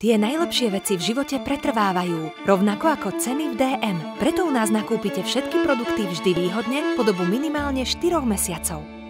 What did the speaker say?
Tie najlepšie veci v živote pretrvávajú, rovnako ako ceny v DM. Preto u nás nakúpite všetky produkty vždy výhodne po dobu minimálne 4 mesiacov.